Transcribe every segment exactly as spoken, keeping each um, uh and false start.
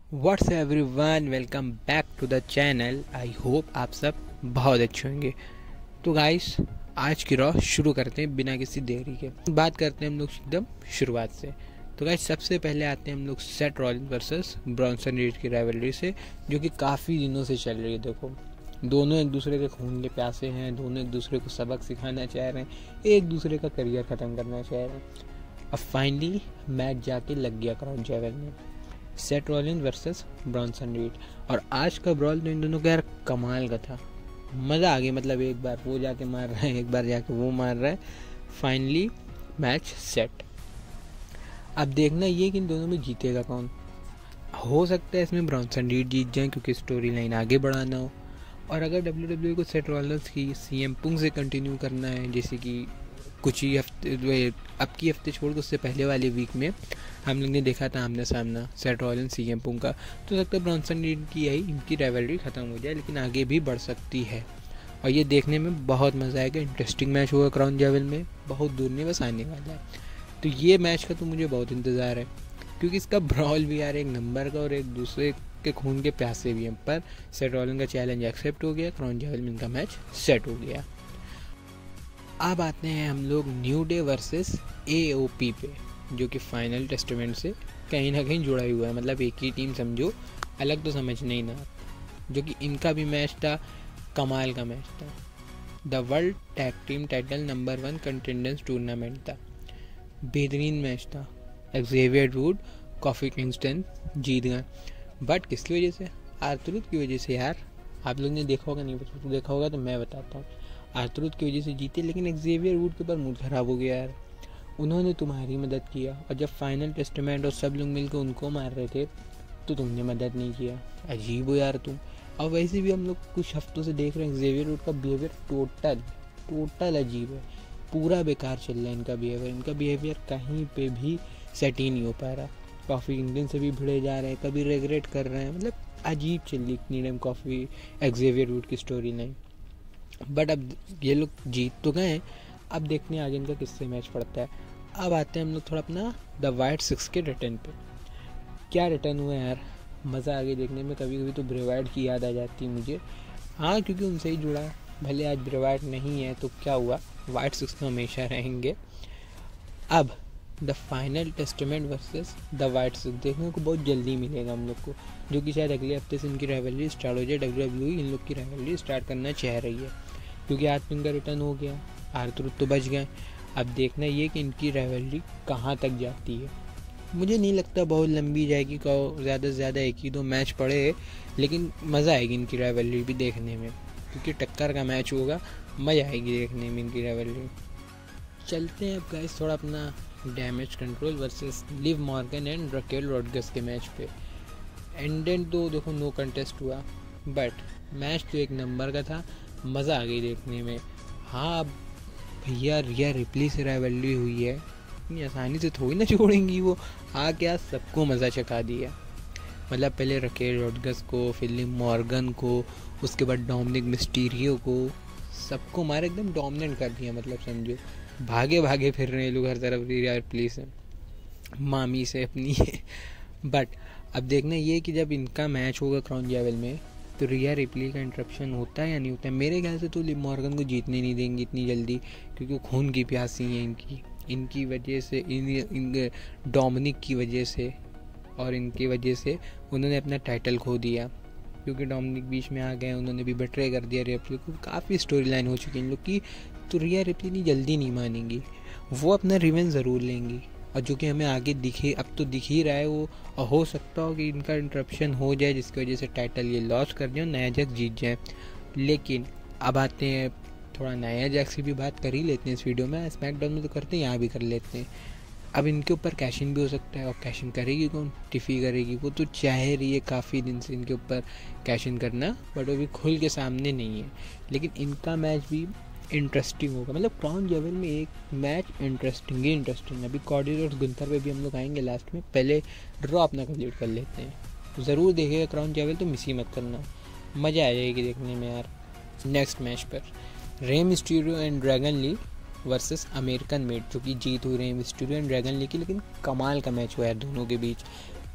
What's everyone, welcome back to the channel. I hope आप सब बहुत अच्छे होंगे। तो गाइस, आज की रॉ शुरू करते हैं बिना किसी देरी के। बात करते हैं हम लोग एकदम शुरुआत से। तो गाइस, सबसे पहले आते हैं हम लोग Seth Rollins versus Bronson Reed की राइवलरी से, जो कि काफ़ी दिनों से चल रही है। देखो, दोनों एक दूसरे के खून के प्यासे हैं, दोनों एक दूसरे को सबक सिखाना चाह रहे हैं, एक दूसरे का करियर ख़त्म करना चाह रहे हैं। अब फाइनली मैच जाके लग गया क्राउन जेवल में, Seth Rollins versus Bronson Reed. और आज का ब्रॉल तो इन दोनों का यार कमाल का था, मज़ा आ गया। मतलब एक बार वो जाके मार रहा है, एक बार जाके वो मार रहा है। Finally match set. अब देखना ये कि इन दोनों में जीतेगा कौन। हो सकता है इसमें ब्रॉन्सन रीड जीत जाए क्योंकि स्टोरी लाइन आगे बढ़ाना हो, और अगर डब्ल्यू डब्ल्यू को सेथ रॉलिंस की सीएम पुंग से कंटिन्यू करना है, जैसे कि कुछ ही हफ्ते अब की हफ्ते छोड़ के उससे पहले वाले वीक में हम लोग ने देखा था आमने सामना सेथ रॉलिंस सीएम पुंग का, तो लगता है ब्रॉन्सन रीड की यही इनकी राइवलरी ख़त्म हो जाए, लेकिन आगे भी बढ़ सकती है। और ये देखने में बहुत मज़ा आएगा। इंटरेस्टिंग मैच होगा क्राउन जेवल में, बहुत दूर नहीं बस आने वाला है। तो ये मैच का तो मुझे बहुत इंतज़ार है, क्योंकि इसका ब्रॉल भी यार एक नंबर का और एक दूसरे के खून के प्यासे भी हैं। पर सेथ रॉलिंस का चैलेंज एक्सेप्ट हो गया, क्राउन जेवल में इनका मैच सेट हो गया। अब आते हैं हम लोग न्यू डे वर्सेस एओपी पे, जो कि फाइनल टेस्टामेंट से कहीं ना कहीं जुड़ा हुआ है। मतलब एक ही टीम समझो, अलग तो समझ नहीं ना। जो कि इनका भी मैच था, कमाल का मैच था। The World Tag Team title number one contenders tournament था, बेहतरीन मैच था। एक्जेवियर वुड, कॉफी किंगस्टन जीत गए, बट किसकी वजह से? आर्थर की वजह से यार। आप लोग ने देखा होगा, नहीं तो देखा होगा तो मैं बताता हूँ। आर्थर की वजह से जीते, लेकिन एक्जेवियर वुड के ऊपर मूड खराब हो गया यार। उन्होंने तुम्हारी मदद किया, और जब फाइनल टेस्टामेंट और सब लोग मिलकर उनको मार रहे थे तो तुमने मदद नहीं किया। अजीब हो यार तुम। और वैसे भी हम लोग कुछ हफ्तों से देख रहे हैं एक्जेवियर वुड का बिहेवियर टोटल टोटल अजीब है। पूरा बेकार चल रहा है इनका बिहेवियर। इनका बिहेवियर कहीं पे भी सेट ही नहीं हो पा रहा। कॉफ़ी इंडियन से भी भिड़े जा रहे हैं, कभी रिग्रेट कर रहे हैं। मतलब अजीब चल रही इतनी टाइम कॉफ़ी एक्जेवियर वुड की स्टोरी लाइन। बट अब ये लोग जीत तो गए, अब देखते हैं आगे इनका किससे मैच पड़ता है। अब आते हैं हम लोग थोड़ा अपना द वाइट सिक्स के रिटर्न पे। क्या रिटर्न हुआ यार, मज़ा आ गया देखने में। कभी कभी तो ब्रे वाइट की याद आ जाती है मुझे। हाँ, क्योंकि उनसे ही जुड़ा है। भले आज ब्रे वाइट नहीं है तो क्या हुआ, वाइट सिक्स तो हमेशा रहेंगे। अब the Final Testament versus the Wyatt Sicks देखने को बहुत जल्दी मिलेगा हम लोग को, जो कि शायद अगले हफ्ते से इनकी राइवलरी स्टार्ट हो जाए। डब्ल्यू डब्ल्यू इन लोग की राइवलरी स्टार्ट करना चाह रही है, क्योंकि आज तो इनका रिटर्न हो गया। आर्थर तो बच गए। अब देखना ये कि इनकी राइवलरी कहाँ तक जाती है। मुझे नहीं लगता बहुत लंबी जाएगी, को ज़्यादा से ज़्यादा एक ही दो मैच पड़े, लेकिन मज़ा आएगी इनकी राइवलरी भी देखने में, क्योंकि टक्कर का मैच होगा। मज़ा आएगी देखने में इनकी राइवलरी। चलते हैं अब गाइस थोड़ा अपना Damage CTRL versus Liv Morgan and Raquel Rodriguez के मैच पे। एंडेड तो देखो नो कंटेस्ट हुआ, बट मैच तो एक नंबर का था। मज़ा आ गई देखने में। हाँ, अब भैया रिया रिप्ली से राइवलरी हुई है, इतनी आसानी से थोड़ी ना छोड़ेंगी वो। आ क्या सबको मज़ा चखा दिया। मतलब पहले रकेल रॉड्रिगस को, फिर लिव मॉर्गन को, उसके बाद डोमिनिक मिस्टीरियो को, सबको मारे एकदम डोमिनेट कर दिया। मतलब समझो भागे भागे फिर रहे हैं लोग हर तरफ रिया रिप्ली से, मामी से अपनी। बट अब देखना ये कि जब इनका मैच होगा क्राउन जेवल में, तो रिया रिप्ली का इंटरप्शन होता है या नहीं होता है। मेरे ख्याल से तो लिव मॉर्गन को जीतने नहीं देंगे इतनी जल्दी, क्योंकि वो खून की प्यासी हैं इनकी इनकी वजह से, इन, इन डोमिनिक की वजह से और इनकी वजह से उन्होंने अपना टाइटल खो दिया। क्योंकि डोमिनिक बीच में आ गए, उन्होंने भी बेट्रे कर दिया रिया रिप्ली को। काफ़ी स्टोरी लाइन हो चुकी है इन लोग की, तो रिया रिप्ली नहीं जल्दी नहीं मानेंगी, वो अपना रिवेंज ज़रूर लेंगी। और जो कि हमें आगे दिखे, अब तो दिख ही रहा है वो। और हो सकता हो कि इनका इंटरप्शन हो जाए, जिसकी वजह से टाइटल ये लॉस कर दें और नया जैक जीत जाए। लेकिन अब आते हैं थोड़ा नया जैक की भी बात कर ही लेते हैं इस वीडियो में। स्मैकडाउन में तो करते हैं, यहाँ भी कर लेते हैं। अब इनके ऊपर कैशिंग भी हो सकता है, और कैशिंग करेगी कौन? टिफ़ी करेगी। वो तो चाह रही है काफ़ी दिन से इनके ऊपर कैशिंग करना, बट वो भी खुल के सामने नहीं है। लेकिन इनका मैच भी इंटरेस्टिंग होगा। मतलब क्राउन जेवल में एक मैच इंटरेस्टिंग ही इंटरेस्टिंग। अभी कॉडी और गुंथर पे भी हम लोग आएंगे लास्ट में। पहले ड्रॉ अपना कंप्लीट कर लेते हैं। ज़रूर देखेगा क्राउन जेवल, तो मिस ही मत करना, मज़ा आ जाएगी देखने में यार। नेक्स्ट मैच पर Rey Mysterio and Dragon Lee versus American Made, जो कि जीत हुई रे मिस्टीरियो एंड ड्रैगन ली की। लेकिन कमाल का मैच हुआ है दोनों के बीच।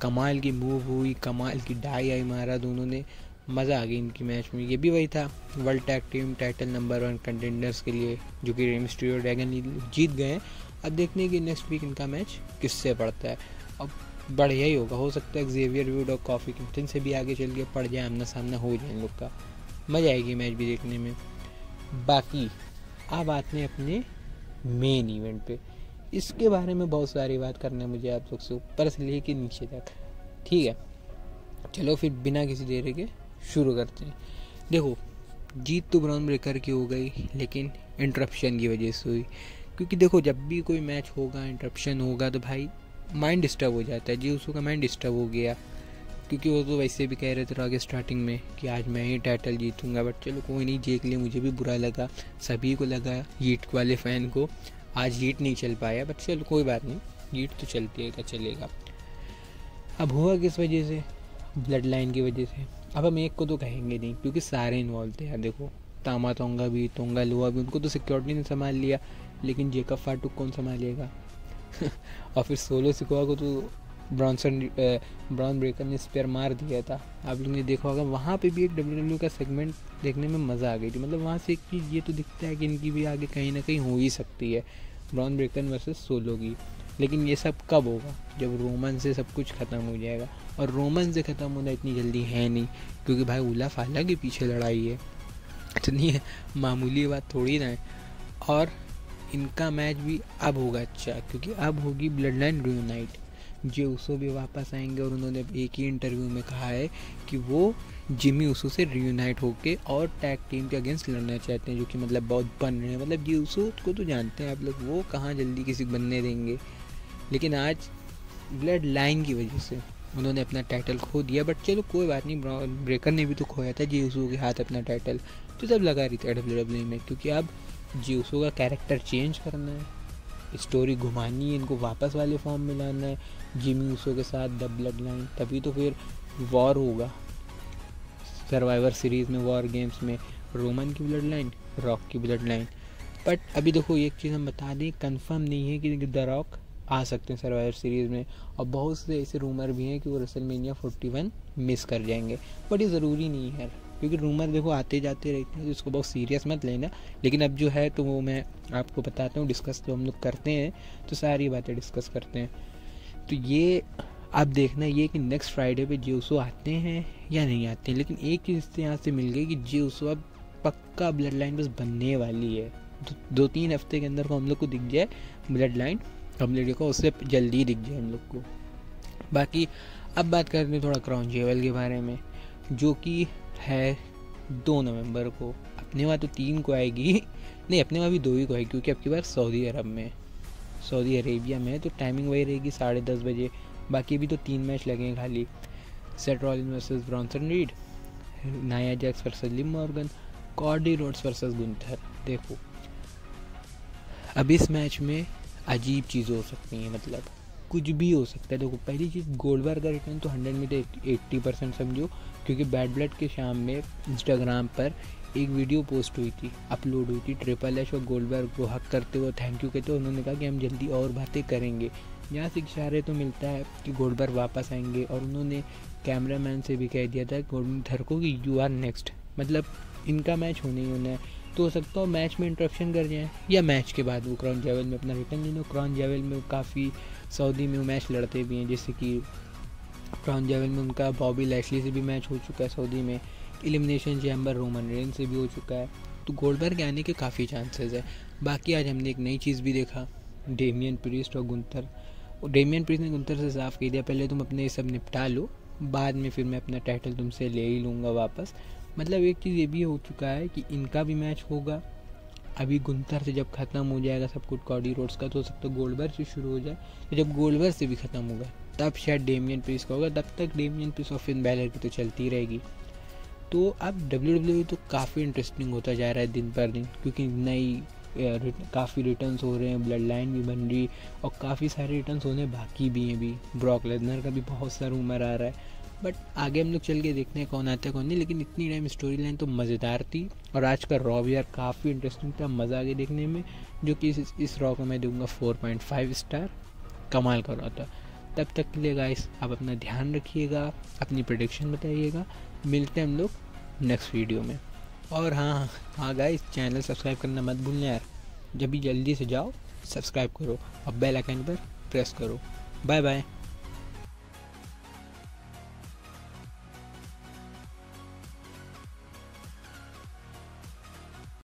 कमाल की मूव हुई, कमाल की डाई आई मारा दोनों ने, मज़ा आ गई इनकी मैच में। ये भी वही था World Tag Team title number one contenders के लिए, जो कि रे मिस्टीरियो ड्रैगन जीत गए हैं। अब देखने की नेक्स्ट वीक इनका मैच किससे पड़ता है। अब बढ़िया ही होगा, हो सकता है एक्जेवियर वुड और कॉफी किंगस्टन से भी आगे चल के पड़ जाए, आमना सामना हो जाए इन लोग का, मज़ा आएगी मैच भी देखने में। बाकी अब आते हैं अपने मेन इवेंट पे। इसके बारे में बहुत सारी बात करना है मुझे आप लोग से, ऊपर से लेके नीचे तक, ठीक है। चलो फिर बिना किसी देरी के शुरू करते हैं। देखो, जीत तो ब्रॉन ब्रेकर की हो गई, लेकिन इंटरप्शन की वजह से हुई। क्योंकि देखो, जब भी कोई मैच होगा, इंटरप्शन होगा, तो भाई माइंड डिस्टर्ब हो जाता है। जी उसका माइंड डिस्टर्ब हो गया, क्योंकि वो तो वैसे भी कह रहे थे आगे स्टार्टिंग में कि आज मैं ही टाइटल जीतूंगा। बट चलो कोई नहीं, जीत लिए, मुझे भी बुरा लगा, सभी को लगा, हीट वाले फ़ैन को। आज हीट नहीं चल पाया, बट चलो कोई बात नहीं, हीट तो चलती है, क्या चलेगा। अब हुआ किस वजह से? ब्लड लाइन की वजह से। अब हम एक को तो कहेंगे नहीं, क्योंकि सारे इन्वॉल्व थे यार। देखो, तामा तोंगा भी, तोंगा लुआ भी, उनको तो सिक्योरिटी ने संभाल लिया, लेकिन जेकब फाटुक कौन संभालेगा? और फिर सोलो सिकोआ को तो ब्रॉन्सन ब्रॉन ब्रेकर ने स्पेयर मार दिया था। आप लोगों ने देखा होगा, वहाँ पे भी एक डब्ल्यू डब्ल्यू का सेगमेंट देखने में मज़ा आ गई थी। मतलब वहाँ से एक चीज़ ये तो दिखता है कि इनकी भी आगे कहीं ना कहीं हो ही सकती है, ब्रॉन ब्रेकर वर्सेस सोलो की। लेकिन ये सब कब होगा? जब रोमन से सब कुछ ख़त्म हो जाएगा। और रोमन से ख़त्म होना इतनी जल्दी है नहीं, क्योंकि भाई उला फाला के पीछे लड़ाई है, इतनी मामूली बात थोड़ी ना है। और इनका मैच भी अब होगा अच्छा, क्योंकि अब होगी bloodline reunite. Jey Uso भी वापस आएंगे, और उन्होंने एक ही इंटरव्यू में कहा है कि वो जिमी उसो से रियूनाइट होके और टैग टीम के अगेंस्ट लड़ना चाहते हैं, जो कि मतलब बहुत बन रहे हैं। मतलब जे उसो को तो जानते हैं आप लोग, वो कहाँ जल्दी किसी बनने देंगे। लेकिन आज ब्लड लाइन की वजह से उन्होंने अपना टाइटल खो दिया। बट चलो कोई बात नहीं, ब्रॉन ब्रेकर ने भी तो खोया था जे उसो के हाथ अपना टाइटल, तो सब लगा रही थी डब्ल्यू डब्ल्यू में। क्योंकि अब जे उसो का कैरेक्टर चेंज करना है, स्टोरी घुमानी है, इनको वापस वाले फॉर्म में लाना है जिमी उसो के साथ द ब्लड लाइन। तभी तो फिर वॉर होगा सर्वाइवर सीरीज़ में, वॉर गेम्स में, रोमन की ब्लड लाइन, रॉक की ब्लड लाइन। बट अभी देखो, एक चीज़ हम बता दें, कंफर्म नहीं है कि द रॉक आ सकते हैं सर्वाइवर सीरीज़ में। और बहुत से ऐसे रूमर भी हैं कि वो रेसलमेनिया इकतालीस मिस कर जाएंगे। बट ये ज़रूरी नहीं है, क्योंकि रूमर देखो आते जाते रहते हैं, तो इसको बहुत सीरियस मत लेना। लेकिन अब जो है तो वो मैं आपको बताता हूँ, डिस्कस तो हम लोग करते हैं, तो सारी बातें डिस्कस करते हैं। तो ये अब देखना ये कि नेक्स्ट फ्राइडे पे जे उसो आते हैं या नहीं आते हैं। लेकिन एक चीज़ इससे यहाँ से मिल गई कि जे उसो अब पक्का ब्लड लाइन बस बनने वाली है। दो, दो तीन हफ्ते के अंदर को हम लोग को दिख जाए ब्लड लाइन कंप्लीट को, उससे जल्दी दिख जाए हम लोग को। बाकी अब बात करते हैं थोड़ा क्रॉन जेवल के बारे में, जो कि है दो नवंबर को। अपने वहाँ तो तीन को आएगी, नहीं अपने वहाँ भी दो ही को आएगी, क्योंकि अब की बार सऊदी अरब में, सऊदी अरेबिया में, तो टाइमिंग वही रहेगी साढ़े दस बजे। बाकी भी तो तीन मैच लगेंगे खाली, Seth Rollins versus Bronson Reed, Nia Jax versus Liv Morgan, Cody Rhodes versus Gunther. देखो अब इस मैच में अजीब चीज़ें हो सकती हैं, मतलब कुछ भी हो सकता है। देखो पहली चीज़, गोल्डबर्ग का रिटर्न तो हंड्रेड में तो एट्टी परसेंट समझो, क्योंकि बैड ब्लड के शाम में इंस्टाग्राम पर एक वीडियो पोस्ट हुई थी, अपलोड हुई थी, ट्रिपल एच और गोल्डबर्ग को हक करते हुए थैंक यू कहते हुए उन्होंने कहा कि हम जल्दी और बातें करेंगे। यहाँ से इशारे तो मिलता है कि गोल्डबर्ग वापस आएंगे। और उन्होंने कैमरामैन से भी कह दिया था गुंथर को कि यू आर नेक्स्ट, मतलब इनका मैच होने ही होना है। तो हो सकता है मैच में इंटरप्शन कर जाए, या मैच के बाद वो क्रॉन जेवल में अपना रिटर्न ले लो। क्रॉन जेवल में काफ़ी सऊदी में वो मैच लड़ते भी हैं, जैसे कि क्रॉन जेवल में उनका बॉबी लैशली से भी मैच हो चुका है सऊदी में, एलिमिनेशन चैम्बर रोमन रेंस से भी हो चुका है। तो गोल्डबर्ग आने के काफ़ी चांसेस है। बाकी आज हमने एक नई चीज़ भी देखा, डेमियन प्रीस्ट और गुंथर। डेमियन प्रीस्ट ने गुंथर से साफ कह दिया, पहले तुम अपने ये सब निपटा लो, बाद में फिर मैं अपना टाइटल तुमसे ले ही लूँगा वापस। मतलब एक चीज़ ये भी हो चुका है कि इनका भी मैच होगा। अभी गुंथर से जब ख़त्म हो जाएगा सब कुछ कॉडी रोड्स का, तो हो सकता है गोल्डबर्ग से शुरू हो जाए। तो जब गोल्डबर्ग से भी ख़त्म होगा तब शायद डेमियन प्रीस्ट का होगा। तब तक डेमियन प्रीस्ट और फिन बैलर की तो चलती रहेगी। तो अब डब्ल्यू डब्ल्यू ई तो काफ़ी इंटरेस्टिंग होता जा रहा है दिन पर दिन, क्योंकि नई काफ़ी रिटर्न्स हो रहे हैं, ब्लड लाइन भी बन रही, और काफ़ी सारे रिटर्न्स होने बाकी भी हैं। भी ब्रॉक लेसनर का भी बहुत सारा रूमर आ रहा है। बट आगे हम लोग चल के देखते हैं कौन आता है कौन नहीं। लेकिन इतनी टाइम स्टोरी लाइन तो मज़ेदार थी। और आज का रॉ भी यार काफ़ी इंटरेस्टिंग था, मज़ा आ गया देखने में, जो कि इस, इस रॉ को मैं दूंगा फोर पॉइंट फाइव स्टार। कमाल कर रहा था। तब तक के लिए गाइस आप अपना ध्यान रखिएगा, अपनी प्रेडिक्शन बताइएगा। मिलते हैं हम लोग नेक्स्ट वीडियो में। और हाँ हाँ गाइस, चैनल सब्सक्राइब करना मत भूलना यार। जब भी जल्दी से जाओ सब्सक्राइब करो और बेल आइकन पर प्रेस करो। Bye bye.